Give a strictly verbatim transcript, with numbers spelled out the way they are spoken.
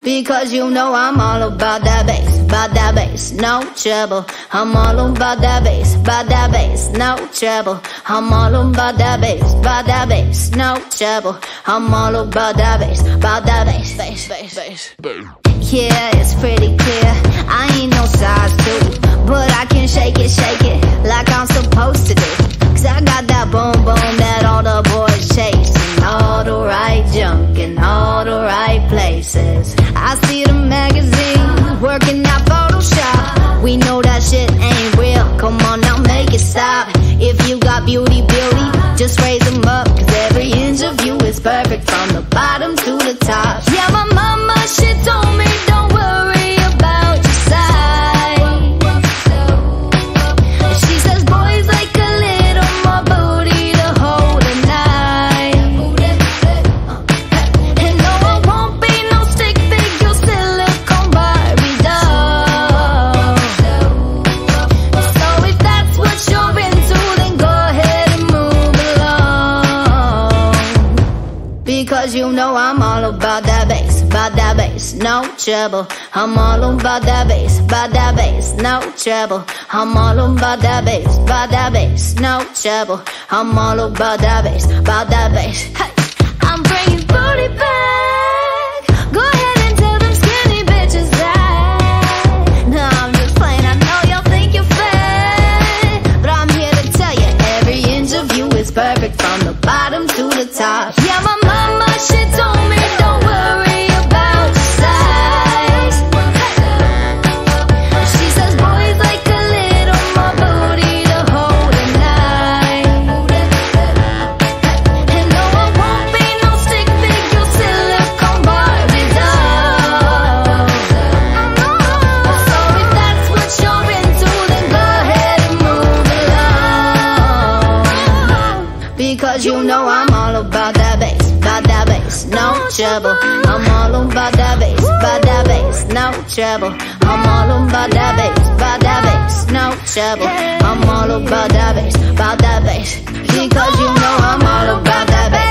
Because you know I'm all about that bass, about that bass, no trouble. I'm all about that bass, about that bass, no trouble. I'm all about that bass, about that bass, no trouble. I'm all about that bass, about that bass, bass, bass, bass. Yeah, it's pretty clear, I ain't no size two, but I can shake it, shake it, like I'm supposed to do. Cause I got that boom boom that all the boys chase, and all the right junk in all the right places. I see the magazine, working out Photoshop. We know that shit ain't real, come on now make it stop. If you got beauty, beauty, just raise them up. Cause every inch of you is perfect, from the bottom to the top. Yeah, my mama, she told me don't worry about your size. She says boys like a little more booty to hold at night. And no, I won't be no stick figure silicone Barbie doll. So if that's what you're into, then go ahead and move along. Because you know I'm all about that bass, about that bass, no trouble. I'm all about that bass, about that bass, no trouble. I'm all about that bass, about that bass, no trouble. I'm all about that bass, about that bass. Hey, I'm bringing booty back. Go ahead and tell them skinny bitches that. No, I'm just playing, I know y'all think you're fat, but I'm here to tell you every inch of you is perfect, from the bottom to the top. Yeah, my mama, she told me don't worry about your size. She says boys like a little more booty to hold at night. And no, I won't be no stick figure silicone Barbie doll. So if that's what you're into, then go ahead and move along. Because you know I'm all about that bass, about that bass, no trouble. I'm all about that bass, about that bass, no trouble. I'm all about that bass, about that bass, no trouble. I'm all about that bass, about that bass. Because you know I'm all about that bass.